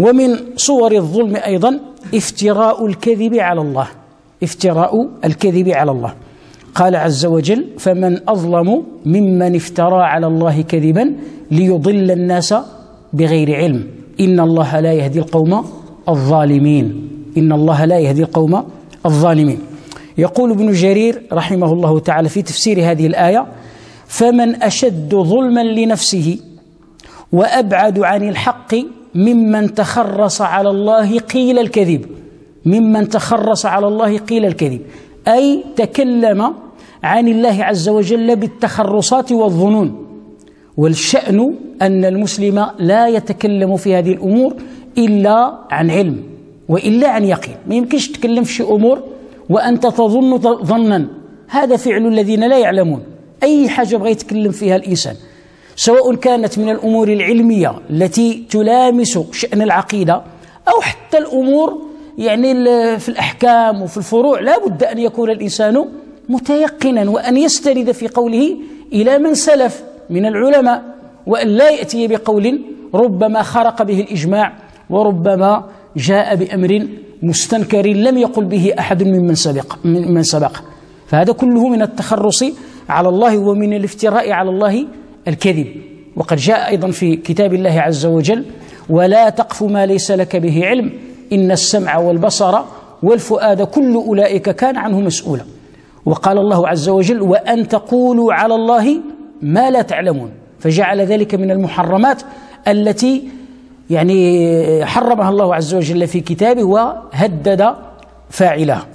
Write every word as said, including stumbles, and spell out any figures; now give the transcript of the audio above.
ومن صور الظلم أيضا افتراء الكذب على الله، افتراء الكذب على الله. قال عز وجل: فمن أظلم ممن افترى على الله كذبا ليضل الناس بغير علم إن الله لا يهدي القوم الظالمين، إن الله لا يهدي القوم الظالمين. يقول ابن جرير رحمه الله تعالى في تفسير هذه الآية: فمن أشد ظلما لنفسه وأبعد عن الحق ممن تخرص على الله قيل الكذب، ممن تخرص على الله قيل الكذب، أي تكلم عن الله عز وجل بالتخرصات والظنون. والشأن أن المسلم لا يتكلم في هذه الأمور إلا عن علم وإلا عن يقين. ما يمكنش تتكلم في شيء أمور وأنت تظن ظنا، هذا فعل الذين لا يعلمون. أي حاجة بغى يتكلم فيها الإنسان سواء كانت من الأمور العلمية التي تلامس شأن العقيدة أو حتى الأمور يعني في الأحكام وفي الفروع، لا بد أن يكون الإنسان متيقنا وأن يستند في قوله إلى من سلف من العلماء، وأن لا يأتي بقول ربما خرق به الإجماع وربما جاء بأمر مستنكر لم يقل به أحد ممن سبق من سبق. فهذا كله من التخرص على الله ومن الافتراء على الله الكذب. وقد جاء أيضا في كتاب الله عز وجل: ولا تقف ما ليس لك به علم إن السمع والبصر والفؤاد كل أولئك كان عنه مسؤولا. وقال الله عز وجل: وأن تقولوا على الله ما لا تعلمون، فجعل ذلك من المحرمات التي يعني حرمها الله عز وجل في كتابه وهدد فاعلها.